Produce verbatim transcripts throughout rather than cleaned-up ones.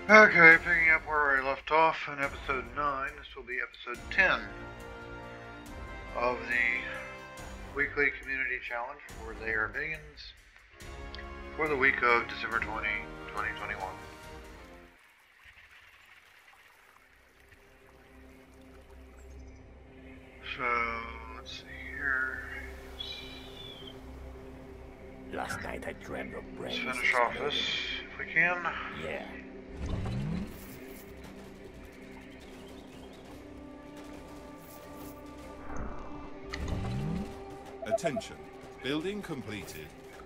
Okay, picking up where I left off in episode nine, this will be episode ten of the weekly community challenge for They Are Billions for the week of December twentieth, twenty twenty-one. So, let's see here. Last night I dreamt of brains. Let's finish off this if we can. Yeah. Attention. Building completed.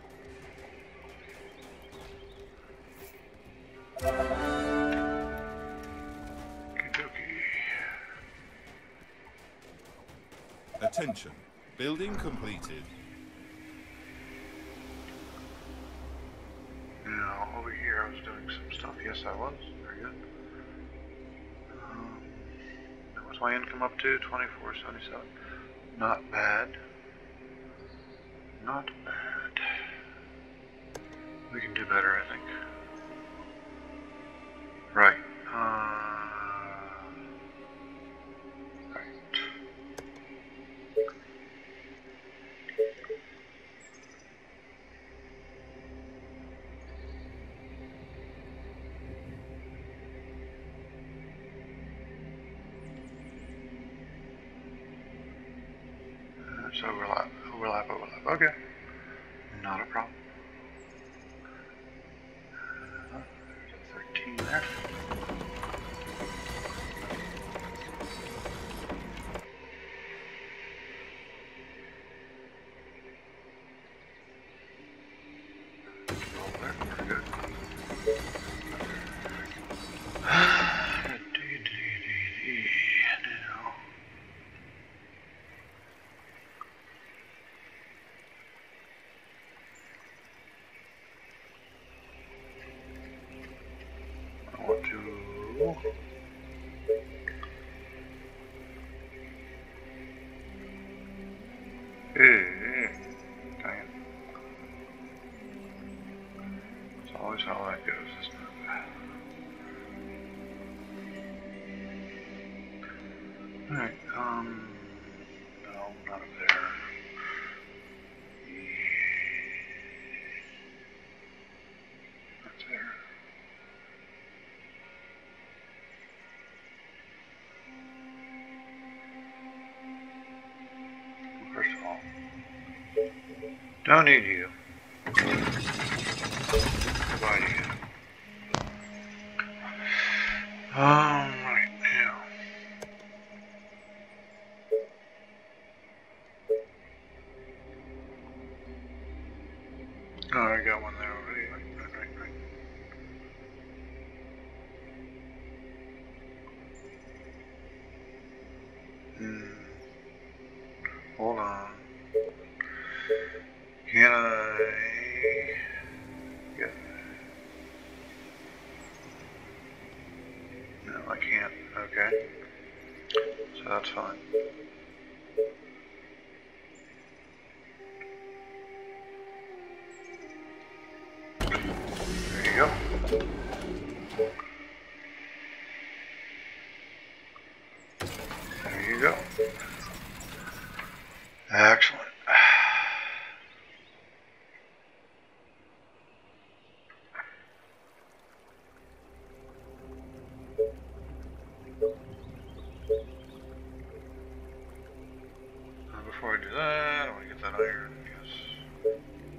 Attention. Building completed. Now, over here I was doing some stuff. Yes, I was. Very good. Um, what's my income up to? twenty-four seventy-seven. Not bad. Not bad. We can do better, I think. Right. Uh, right. Let's overlap, overlap, overlap. Okay. Not a problem. Uh, there's a thirteen there. twelve there. We're good. Now. I want to hey, dang it. It's always how that goes, isn't it? Alright, um no, not up there. That's there. First of all, don't need you. Goodbye to you. Um, right now. Oh, I got one there already. Right, right, right, right. Hmm. Hold on. Can I get? No, I can't. Okay. So that's fine. There you go. There you go. Excellent. Now before I do that, I want to get that iron, yes.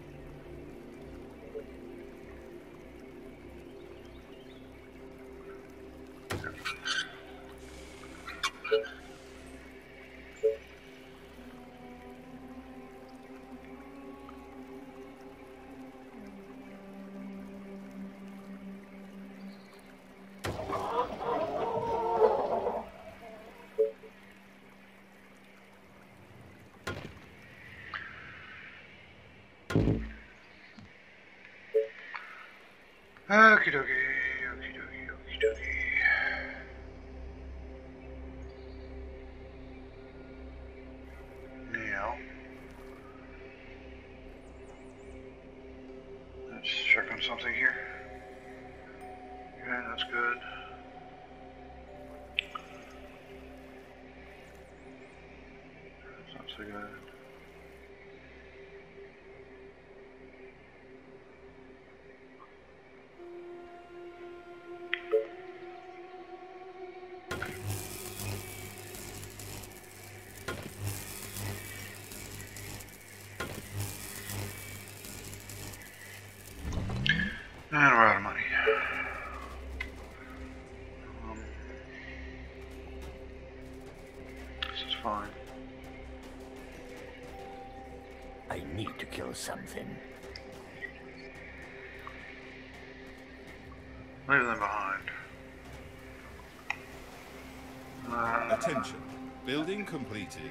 Okie dokie, okie dokie, okie dokie. Now, let's check on something here. Okay, that's good. so good. And we're out of money. Um, this is fine. I need to kill something. Leave them behind. Uh, Attention. Building completed.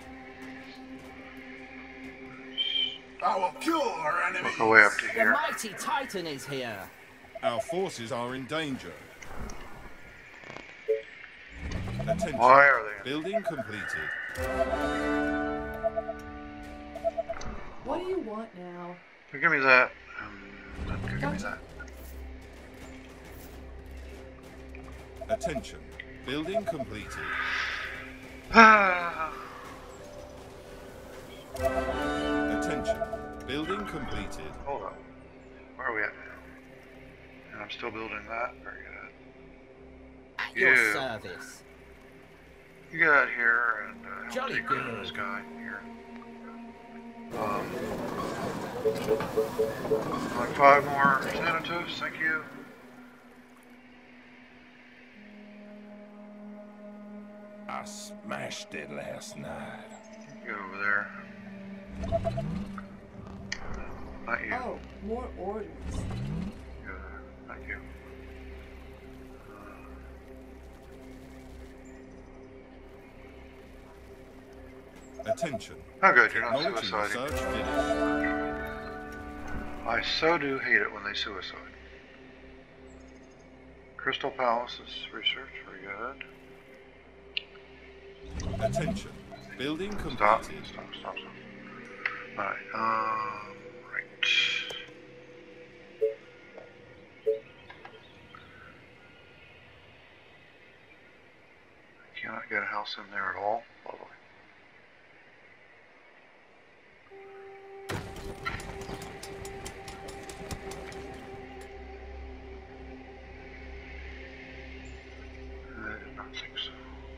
I will kill our enemies. work our way up to The here. mighty Titan is here. Our forces are in danger. Attention. Why are they? Building completed. What do you want now? Give me that. Um, give me Gotcha. that. Attention. Building completed. Attention. Building completed. Hold up. Where are we at now? And I'm still building that. Very good. At your Yeah. service. You get out here and uh, help Jolly take care of good. this guy here. Um, like five more Xanatos, thank you. I smashed it last night. Get over there. Not you. Oh, more orders. Go there. Thank you. Attention. Oh good, you're not Technology suiciding. research finished. I so do hate it when they suicide. Crystal Palace's research, very good. Attention. Building Stop, completed. stop, stop, stop. Alright, um, right. I cannot get a house in there at all. Lovely. I did not think so.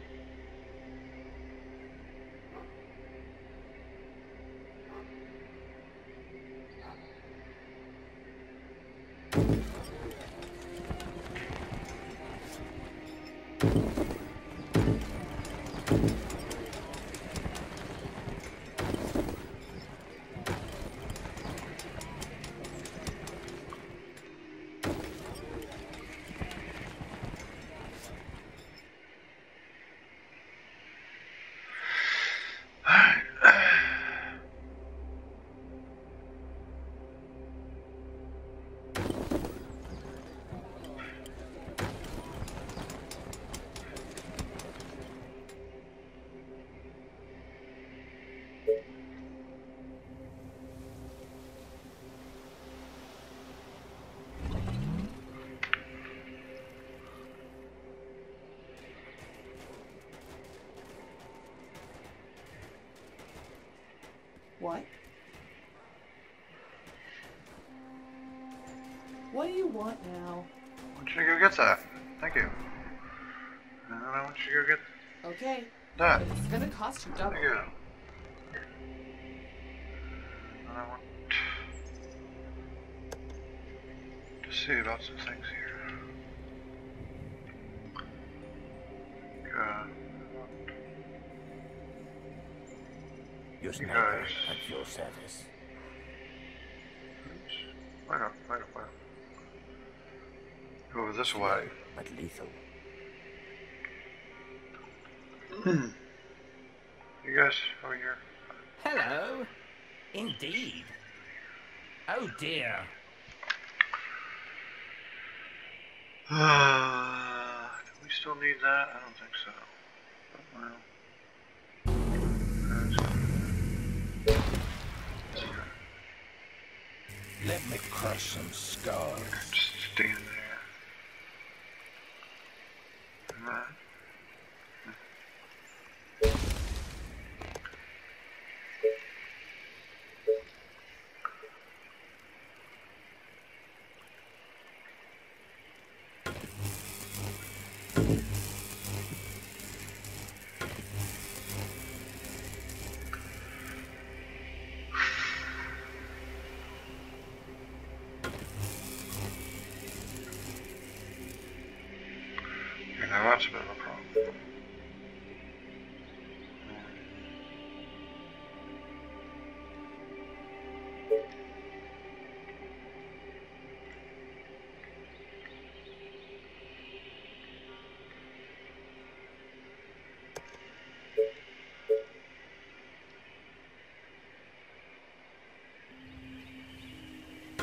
What? What do you want now? I want you to go get that. Thank you. And I want you to go get Okay, that. but it's gonna cost you double. Thank you. And I want to see about some things here. Good. Your You sniper guys. at your service. Oops. Wait up, wait up, wait up. Go over this Slow, way. but lethal. You guys over here. Hello. Indeed. Oh dear. Uh, do we still need that? I don't think so. But, well. That's good. Let me crush some skulls. Just stand there. And that.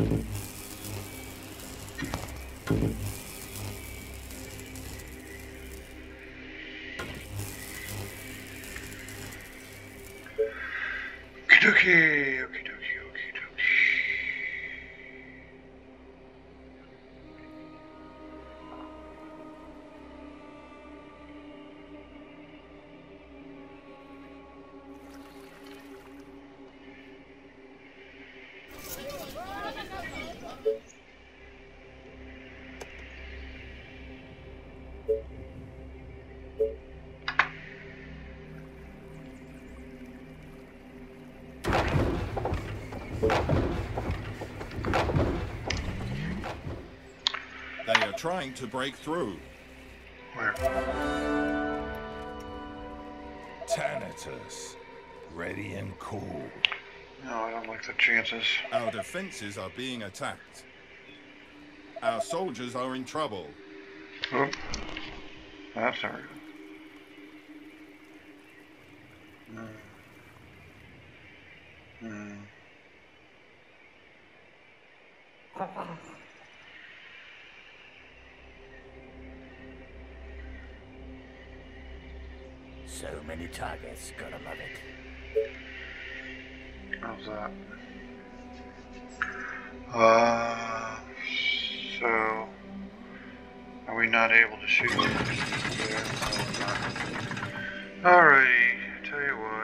Okie dokie, okie dokie, okie dokie. They are trying to break through. Where? Tanitus, ready and cool. No, I don't like the chances. Our defenses are being attacked. Our soldiers are in trouble. Oh, that's not good. Hmm. Hmm. So many targets, gotta love it. How's that? Uh, so are we not able to shoot there? Alrighty, tell you what.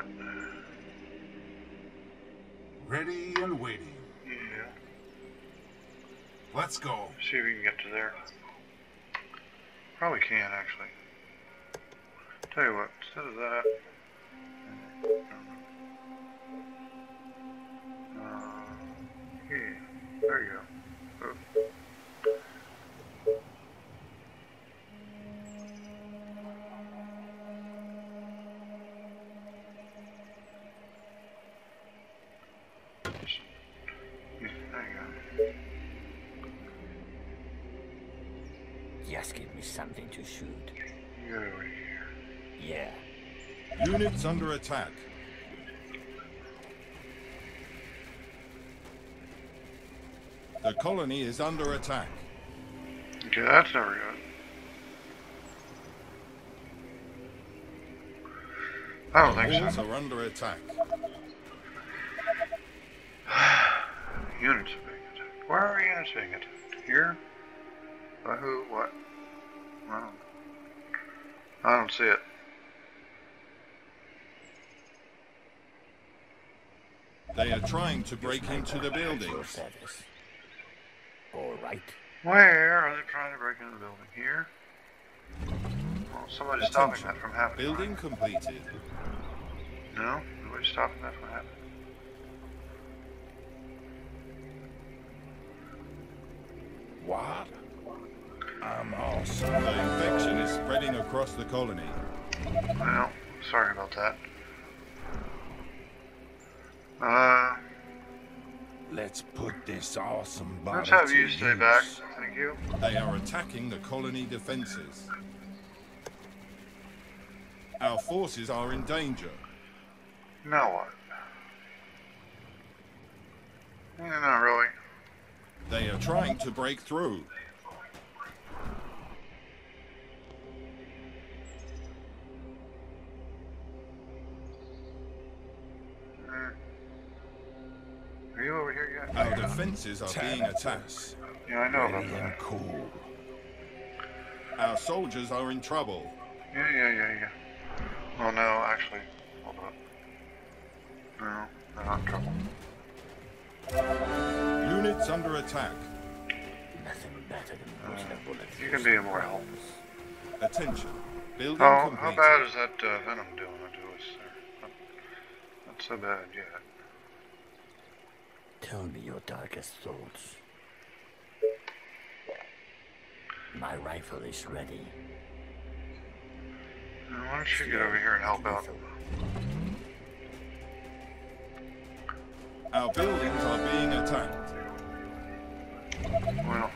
Ready and waiting. Yeah. Let's go. See if we can get to there. Probably can actually. Tell you what, instead of that. Uh, here. There you go. Oh. Yeah, there you go. Just give me something to shoot. You go over here. Yeah. Units under attack. The colony is under attack. Okay, that's never good. I don't think Walls so. are under attack. Units are being attacked. Where are units being attacked? Here? By who? What? I don't, I don't see it. They are trying to break into the At your buildings. service. All right. Where are they trying to break into the building? Here? Well, somebody's stopping Attention. that from happening. Building completed. No? Nobody's stopping that from happening. What? I'm awesome. The infection is spreading across the colony. Well, sorry about that. Uh, Let's put this awesome body let's have to you stay use. back. Thank you. They are attacking the colony defenses. Our forces are in danger. Now what? Yeah, not really. They are trying to break through. Mm. Are you over here yet? Our defenses are being attacked. Tanitus, Yeah, I know about ready and that. cool. Our soldiers are in trouble. Yeah, yeah, yeah, yeah. Oh no, actually, hold up. No, they're not in trouble. Units under attack. Nothing better than putting a bullet You through can be some more help. bones. Attention. Building Oh, how completed. bad is that uh, venom doing to us there? Not, not so bad yet. Tell me your darkest thoughts. My rifle is ready. Now, why don't you get over here and help out? Lethal. Our buildings are being attacked. Well,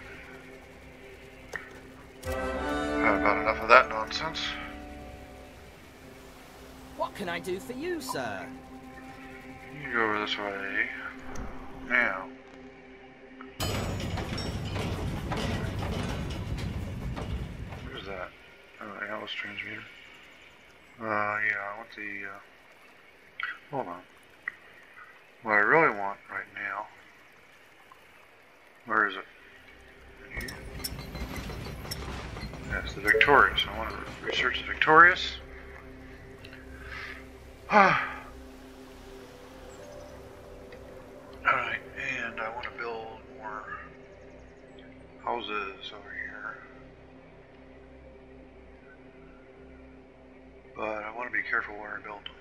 had about enough of that nonsense. What can I do for you, sir? You go over this way. Now, wireless transmitter. Uh, yeah, I want the, uh, hold on. What I really want right now, where is it? Here. That's the Victorious. I want to research the Victorious. Alright, and I want to build more houses over here. But I want to be careful where I build them.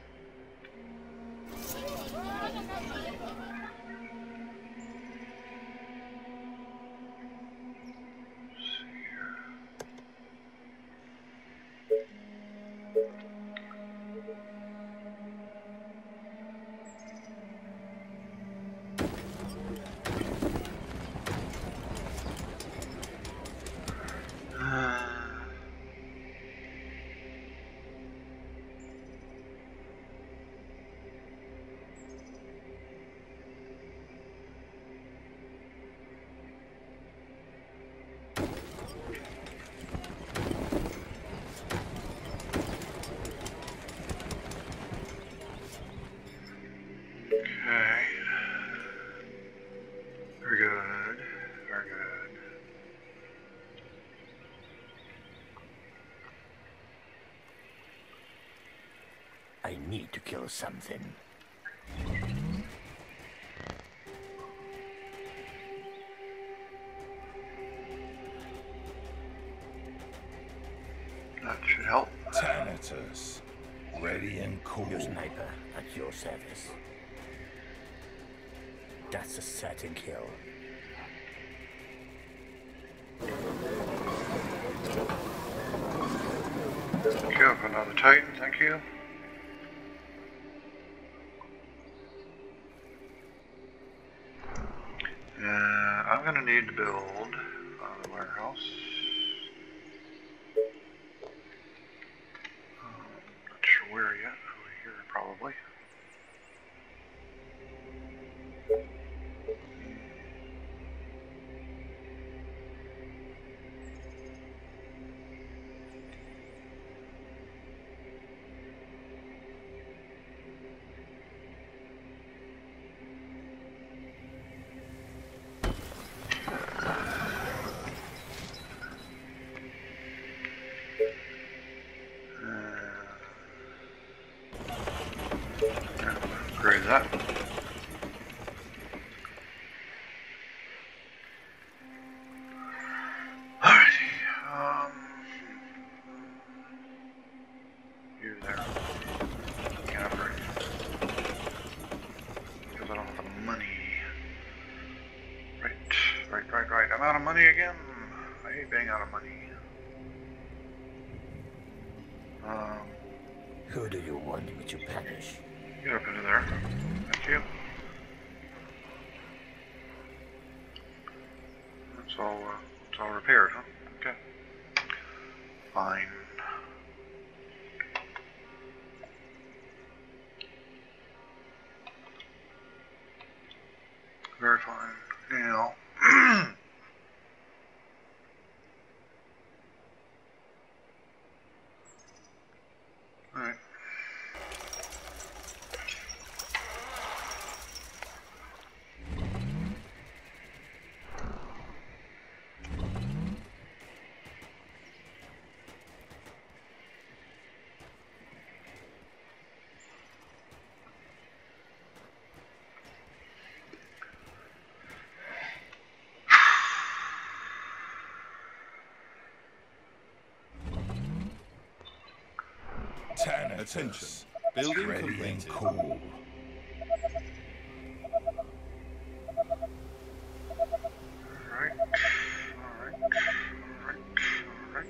I need to kill something. That should help. Thanatos, ready and cool. Your sniper at your service. That's a certain kill. Kill for another Titan, thank you. Uh, I'm gonna need to build a warehouse. Um, not sure where yet. Over here, probably. Upgrade that. Alrighty. Um, you there. Can't upgrade. Because I don't have the money. Right, right, right, right. I'm out of money again. I hate being out of money. Um, Who do you want me to punish? Get up into there. Thank you. That's all, uh, it's all repaired, huh? Okay. Fine. Very fine. Now, alright. Thanatos, Attention. Building ready completed. and cool. Alright. Alright. Alright. Alright.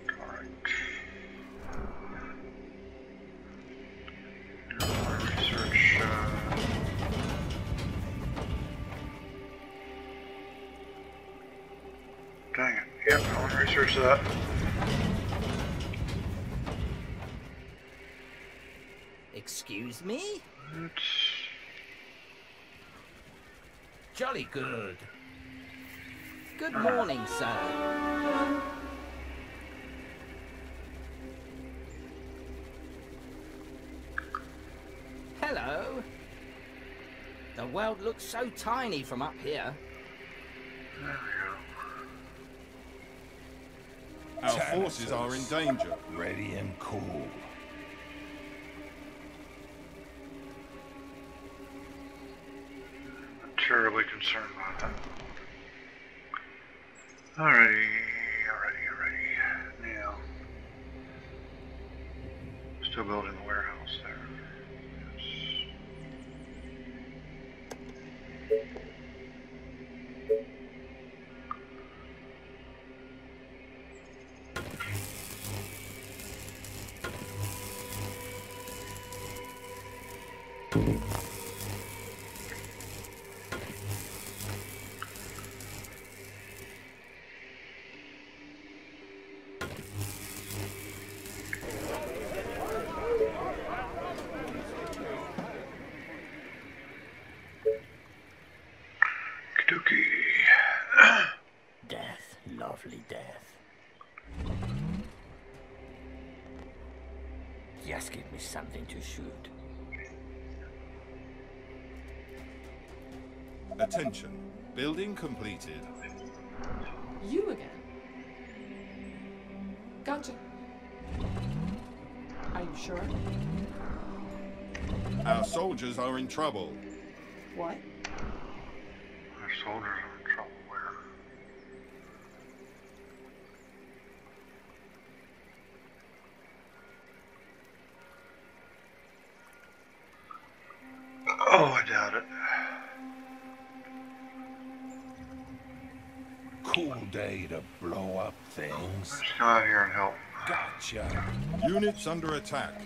Alright. Research, uh... dang it. Yep, I want to research that. Excuse me? It's... Jolly good. Good morning, sir. The world looks so tiny from up here. There we go. Our forces are in danger. Ready and cool. Not terribly concerned about that. Alrighty, alrighty, alrighty. Now, still building the warehouse there. Yes. Death, lovely death. Just give me something to shoot. Attention. Building completed. You again. Gotcha. Are you sure? Our soldiers are in trouble. What? Our soldiers are in trouble. Where? Oh, I doubt it. Cool day to blow up things. Let's come out here and help. Gotcha. Units under attack.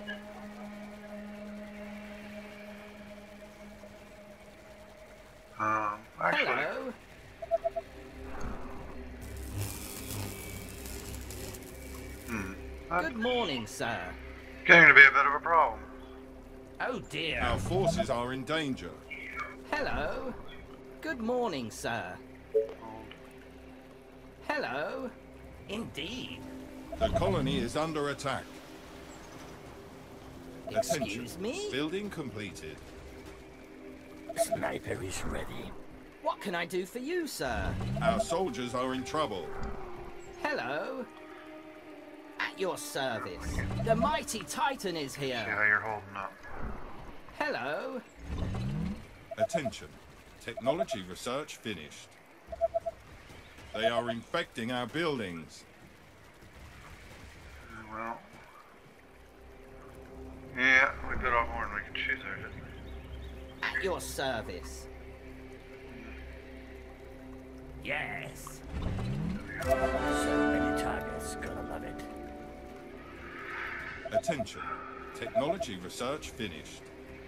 Um, actually, Hello. hmm, that's Good morning, sir. getting to be a bit of a problem. Oh dear. Our forces are in danger. Hello. Good morning, sir. Hello. Indeed. The colony is under attack. Excuse me? Building completed. Sniper is ready. What can I do for you, sir? Our soldiers are in trouble. Hello. At your service. The mighty Titan is See how here. you're holding up. Hello. Attention. Technology research finished. They are infecting our buildings. Well, yeah, we bit off more than we can chew there, didn't we? At your service. Yes. So many targets, gonna love it. Attention. Technology research finished.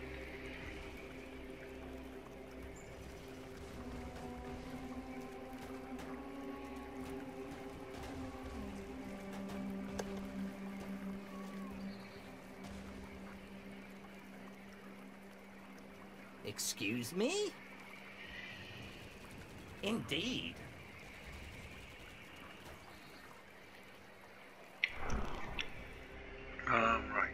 Excuse me? Indeed. Um, right.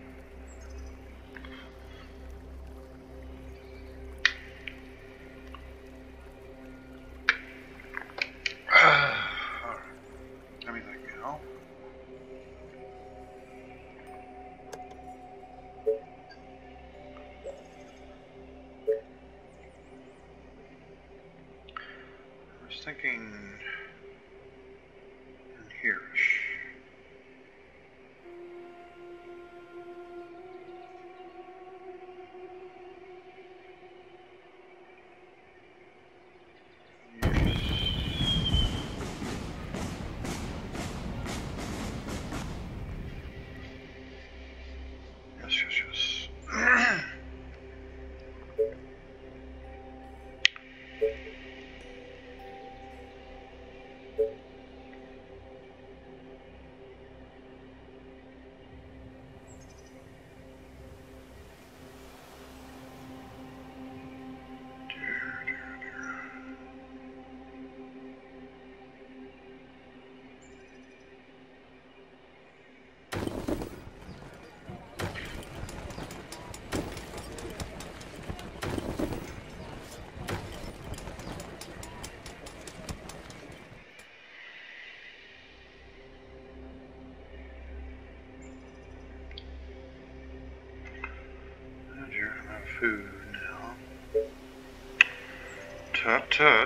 Alright. Let me think now. I was thinking food now. Tut tut.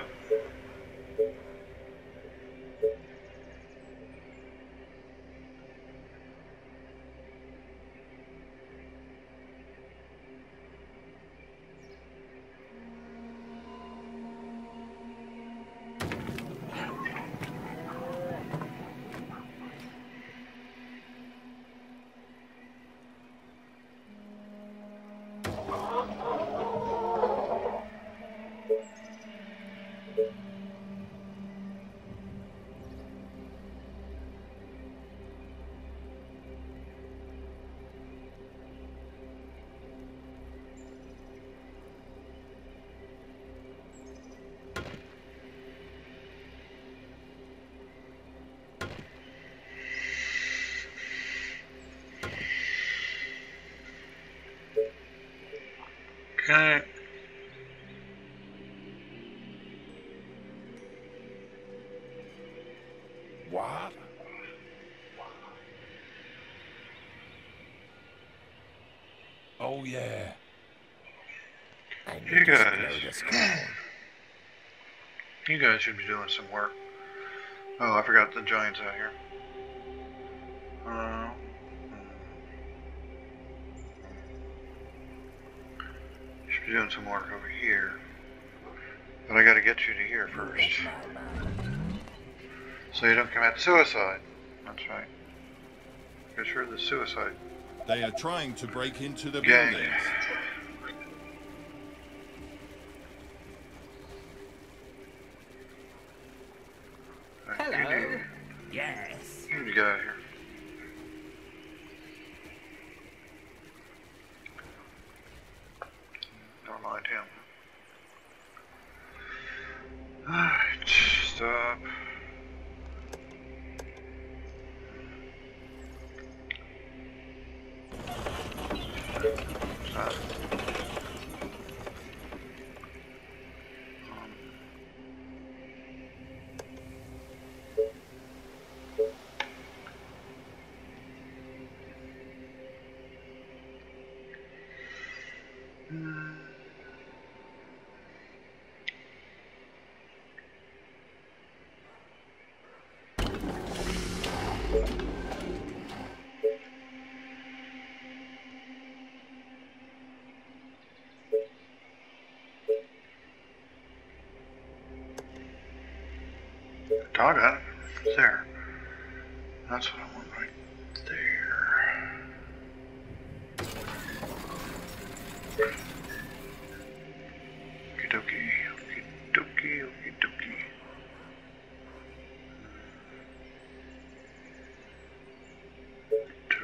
Okay. What? Oh, yeah. I You need to guys. blow this crown. You guys should be doing some work. Oh, I forgot the giant's out here. Uh, you should be doing some work over here. But I gotta get you to here You first. read my mind. So you don't commit suicide. That's right. Because you're the suicide They are trying to break into the gang. buildings. Right, Hello. You need, Yes. you need to get out of here. Don't mind him. Alright, stop. Stop. Um, Doggone it. There. That's what I want right there. Okie dokie. Okie dokie. Okie dokie. Two.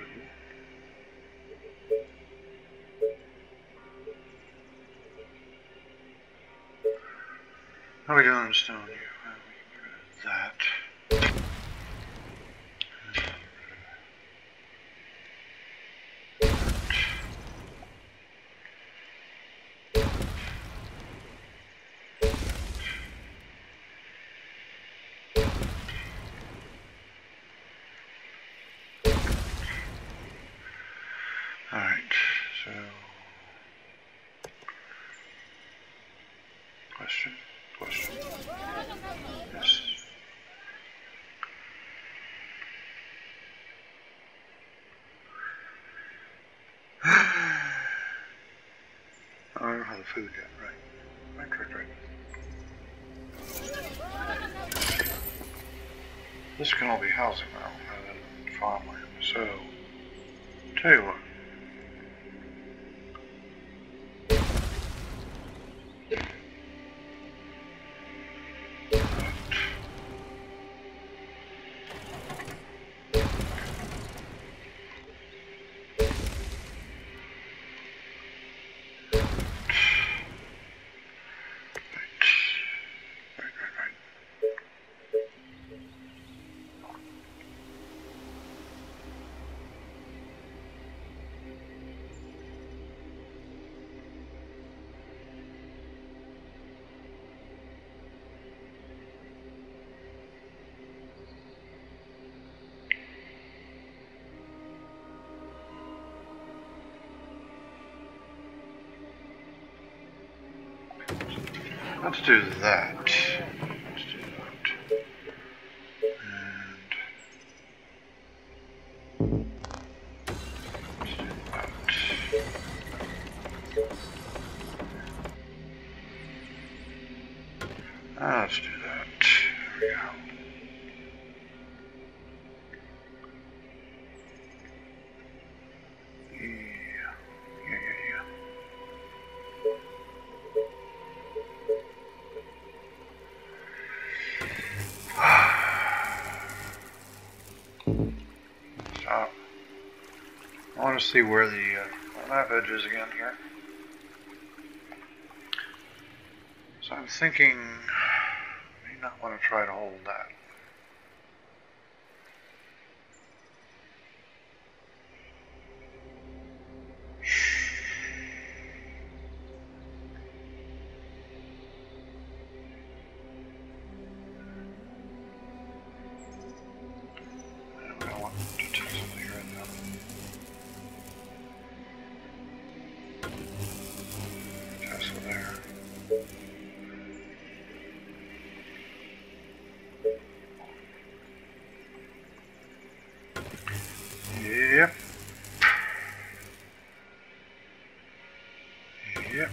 How are we doing, Stone? How are we get rid of that? Alright, so question, question. Yes. I don't know how the food got right. Right, right, right. This can all be housing now, rather than farmland. So, tell you what. Right, right, right. Let's do that. Let's do that. And let's do that. Ah, let's do that. There we go. Yeah, yeah, yeah, yeah. Stop. I want to see where the uh, map edge is again here. So I'm thinking I may not want to try to hold that. I don't want to take something right now. Tesla there. Yep. Yep.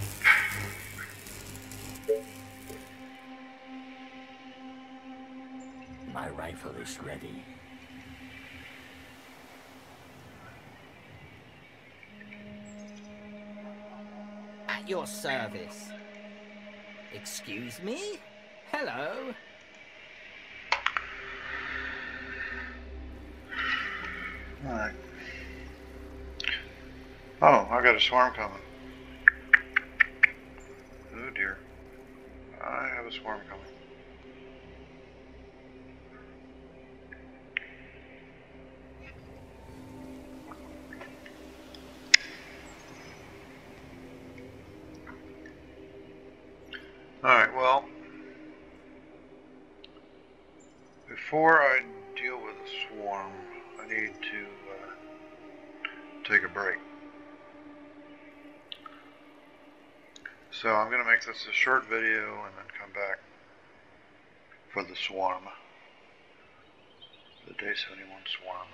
My rifle is ready. At your service. Excuse me? Hello? Alright. Oh, I got a swarm coming. Oh dear. I have a swarm coming. Alright, well, before I deal with a swarm, I need to uh, take a break. So I'm going to make this a short video and then come back for the swarm. The day seventy-one swarm.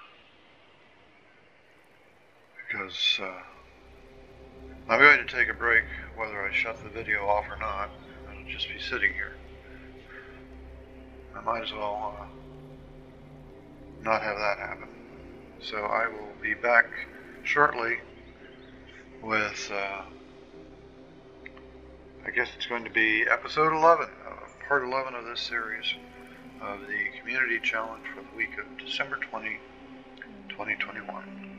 Because uh, I'm going to take a break whether I shut the video off or not. It'll just be sitting here. I might as well uh, not have that happen. So I will be back shortly with, uh, I guess it's going to be episode eleven, uh, part eleven of this series of the community challenge for the week of December twentieth, twenty twenty-one.